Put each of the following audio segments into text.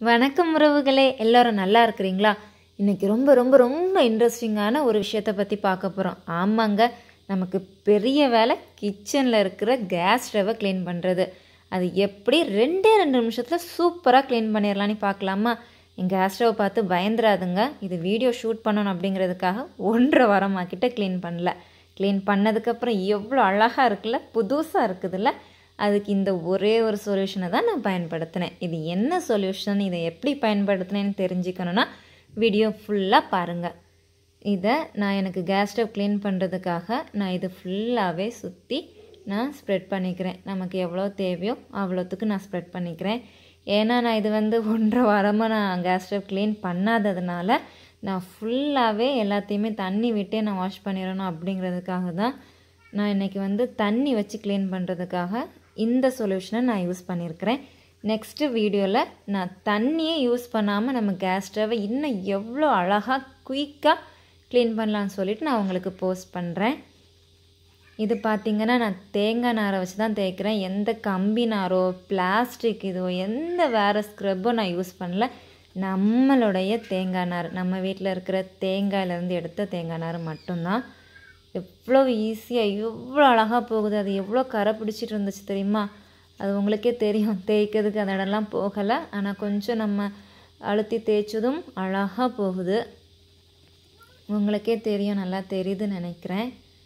வணக்கம் உறவுகளே, எல்லாரும் நல்லா இருக்கிறீங்களா? இன்னைக்கு ரொம்ப ரொம்ப ரொம்ப இன்ட்ரெஸ்டிங்கான ஒரு விஷயத்தை பற்றி பார்க்க போகிறோம். ஆமாங்க, நமக்கு பெரிய வேலை கிச்சனில் இருக்கிற கேஸ் ஸ்டவ்வை க்ளீன் பண்ணுறது. அது எப்படி 2 நிமிஷத்தில் சூப்பராக க்ளீன் பண்ணிடலான்னு பார்க்கலாமா? என் கேஸ் ஸ்டவ் பார்த்து பயந்துராதுங்க. இது வீடியோ ஷூட் பண்ணணும் அப்படிங்கிறதுக்காக 1.5 வாரமாக்கிட்ட க்ளீன் பண்ணல. க்ளீன் பண்ணதுக்கப்புறம் எவ்வளோ அழகாக இருக்குல்ல, புதுசாக இருக்குதுல்ல. அதுக்கு இந்த ஒரே ஒரு சொல்யூஷனை தான் நான் பயன்படுத்தினேன். இது என்ன சொல்யூஷன், இதை எப்படி பயன்படுத்தினேன்னு தெரிஞ்சுக்கணுன்னா வீடியோ ஃபுல்லாக பாருங்கள். இதை நான் எனக்கு கேஸ் ஸ்டவ் க்ளீன் பண்ணுறதுக்காக நான் இது ஃபுல்லாகவே சுற்றி நான் ஸ்ப்ரெட் பண்ணிக்கிறேன். நமக்கு எவ்வளோ தேவையோ அவ்வளோத்துக்கு நான் ஸ்ப்ரெட் பண்ணிக்கிறேன். ஏன்னா நான் இது 1.5 வாரமாக நான் கேஸ் ஸ்டவ் க்ளீன் பண்ணாததுனால நான் ஃபுல்லாகவே எல்லாத்தையுமே தண்ணி விட்டே நான் வாஷ் பண்ணிடணும் அப்படிங்கிறதுக்காக தான் நான் இன்றைக்கி தண்ணி வச்சு க்ளீன் பண்ணுறதுக்காக இந்த சொல்யூஷனை நான் யூஸ் பண்ணியிருக்கிறேன். நெக்ஸ்ட்டு வீடியோவில் நான் தண்ணியே யூஸ் பண்ணாமல் நம்ம கேஸ் ஸ்டவ்வை இன்னும் எவ்வளோ அழகாக குயிக்காக க்ளீன் பண்ணலான்னு சொல்லிவிட்டு நான் உங்களுக்கு போஸ்ட் பண்ணுறேன். இது பார்த்திங்கன்னா நான் தேங்காய் நாரை வச்சு தான் தேய்க்கிறேன். எந்த கம்பி நாரோ பிளாஸ்டிக் இதோ எந்த வேறு ஸ்க்ரப்போ நான் யூஸ் பண்ணல. நம்மளுடைய தேங்காய் நார், நம்ம வீட்டில் இருக்கிற தேங்காயிலேருந்து எடுத்த தேங்காய் நார் மட்டும்தான். எவ்வளோ ஈஸியாக எவ்வளோ அழகாக போகுது. அது எவ்வளோ கரை பிடிச்சிட்டு இருந்துச்சு தெரியுமா? அது உங்களுக்கே தெரியும், தேய்க்கிறதுக்கு அந்த இடம்லாம் போகலை. ஆனால் கொஞ்சம் நம்ம அழுத்தி தேய்ச்சதும் அழகாக போகுது. உங்களுக்கே தெரியும், நல்லா தெரியுதுன்னு நினைக்கிறேன்.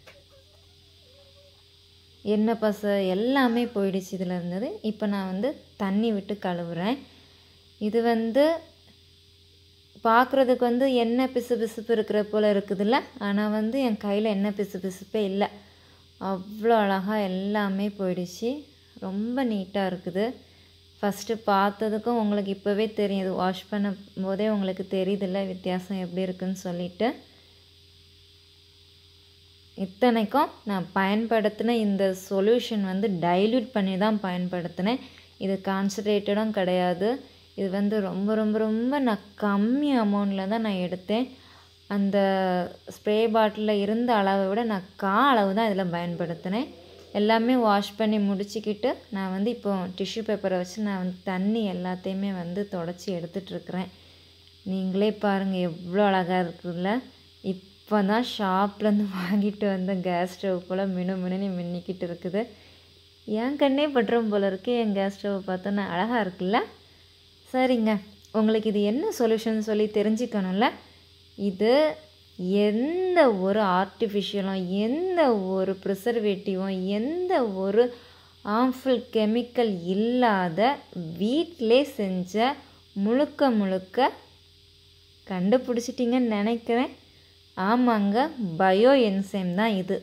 எண்ணெய் பசை எல்லாமே போயிடுச்சு இதில் இருந்தது. இப்போ நான் தண்ணி விட்டு கழுவுறேன். இது பார்க்குறதுக்கு எண்ணெய் பிசு பிசுப்பு இருக்கிற போல் இருக்குதுல்ல. ஆனால் என் கையில் எண்ணெய் பிசு பிசுப்பே இல்லை. அவ்வளோ அழகாக எல்லாமே போயிடுச்சு. ரொம்ப நீட்டாக இருக்குது. ஃபஸ்ட்டு பார்த்ததுக்கும் உங்களுக்கு இப்போவே தெரியும், இது வாஷ் பண்ணும் போதே உங்களுக்கு தெரியுதில்ல வித்தியாசம் எப்படி இருக்குதுன்னு சொல்லிட்டு. இத்தனைக்கும் நான் பயன்படுத்தின இந்த சொல்யூஷன் டைல்யூட் பண்ணி தான் பயன்படுத்தினேன். இது கான்சன்ட்ரேட்டடும் கிடையாது. இது ரொம்ப ரொம்ப ரொம்ப நான் கம்மி அமௌண்ட்டில் தான் நான் எடுத்தேன். அந்த ஸ்ப்ரே பாட்டிலில் இருந்த அளவை விட நான் அளவு தான் இதில் பயன்படுத்தினேன். எல்லாமே வாஷ் பண்ணி முடிச்சுக்கிட்டு நான் இப்போ டிஷ்யூ பேப்பரை வச்சு நான் தண்ணி எல்லாத்தையுமே தொடச்சி எடுத்துகிட்ருக்குறேன். நீங்களே பாருங்கள் எவ்வளோ அழகாக இருக்குதுல்ல. இப்போ தான் ஷாப்லேருந்து வாங்கிட்டு வந்த கேஸ் ஸ்டவ் போல் மினுன்னு மின்னிக்கிட்டு இருக்குது. என் கண்ணே பட்டுரும் போல் இருக்குது என் கேஸ் ஸ்டவ் பார்த்தோன்னா. அழகாக இருக்குல்ல. சரிங்க, உங்களுக்கு இது என்ன சொல்யூஷன் சொல்லி தெரிஞ்சுக்கணும்ல. இது எந்த ஒரு ஆர்டிஃபிஷியலும் எந்த ஒரு ப்ரிசர்வேட்டிவும் எந்த ஒரு ஹார்ம்ஃபுல் கெமிக்கல் இல்லாத வீட்டிலே செஞ்ச முழுக்க கண்டுபிடிச்சிட்டிங்கன்னு நினைக்கிறேன். ஆமாங்க, பயோ என்சைம் தான் இது.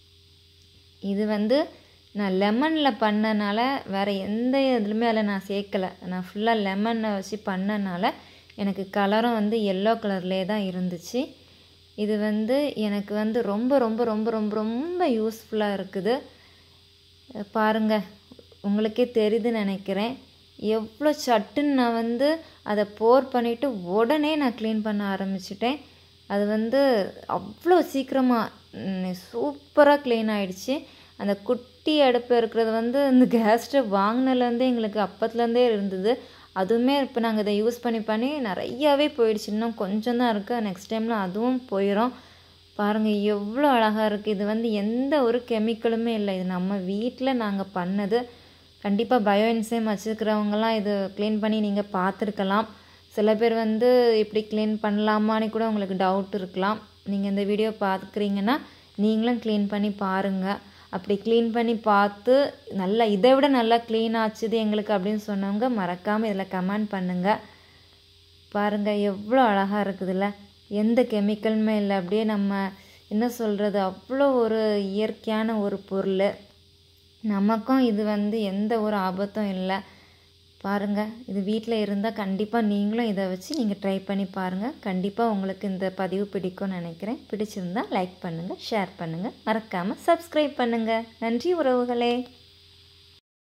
இது நான் லெமனில் பண்ணனால வேறு எந்த இதுலையுமே அதில் நான் சேர்க்கலை. நான் ஃபுல்லாக லெமனை வச்சு பண்ணனால எனக்கு கலரும் எல்லோ கலர்லேயே தான் இருந்துச்சு. இது எனக்கு ரொம்ப ரொம்ப ரொம்ப ரொம்ப ரொம்ப யூஸ்ஃபுல்லாக இருக்குது. பாருங்கள், உங்களுக்கே தெரியுதுன்னு நினைக்கிறேன். எவ்வளோ சட்டுன்னு நான் அதை போர் பண்ணிவிட்டு உடனே நான் க்ளீன் பண்ண ஆரம்பிச்சிட்டேன். அது அவ்வளோ சீக்கிரமாக சூப்பராக க்ளீன் ஆகிடுச்சு. அந்த குட்டி அடுப்பு இருக்கிறது இந்த கேஸ் ஸ்டவ் வாங்கினதுலேருந்தே எங்களுக்கு அப்பத்துலேருந்தே இருந்தது. அதுவுமே இப்போ நாங்கள் இதை யூஸ் பண்ணி நிறையாவே போயிடுச்சு. இன்னும் கொஞ்சம் தான் இருக்குது. நெக்ஸ்ட் டைமில் அதுவும் போயிடும். பாருங்கள் எவ்வளோ அழகாக இருக்குது. இது எந்த ஒரு கெமிக்கலுமே இல்லை. இது நம்ம வீட்டில் நாங்கள் பண்ணது. கண்டிப்பாக பயோ என்சைம் வச்சுருக்கிறவங்களாம் இது க்ளீன் பண்ணி நீங்கள் பார்த்துருக்கலாம். சில பேர் இப்படி க்ளீன் பண்ணலாமான்னு கூட உங்களுக்கு டவுட் இருக்கலாம். நீங்கள் இந்த வீடியோ பார்க்குறீங்கன்னா நீங்களும் க்ளீன் பண்ணி பாருங்கள். அப்படி க்ளீன் பண்ணி பார்த்து நல்லா இதை விட நல்லா க்ளீன் ஆச்சுது எங்களுக்கு அப்படின்னு சொன்னவங்க மறக்காமல் இதில் கமெண்ட் பண்ணுங்கள். பாருங்கள் எவ்வளோ அழகாக இருக்குதுல்ல. எந்த கெமிக்கலுமே இல்லை. அப்படியே நம்ம என்ன சொல்கிறது, அவ்வளோ ஒரு இயற்கையான ஒரு பொருள். நமக்கும் இது எந்த ஒரு ஆபத்தும் இல்லை. பாருங்கள், இது வீட்டில் இருந்தால் கண்டிப்பாக நீங்களும் இதை வச்சு நீங்கள் ட்ரை பண்ணி பாருங்கள். கண்டிப்பாக உங்களுக்கு இந்த பதிவு பிடிக்கும்னு நினைக்கிறேன். பிடிச்சிருந்தால் லைக் பண்ணுங்கள், ஷேர் பண்ணுங்கள், மறக்காமல் சப்ஸ்கிரைப் பண்ணுங்கள். நன்றி உறவுகளே.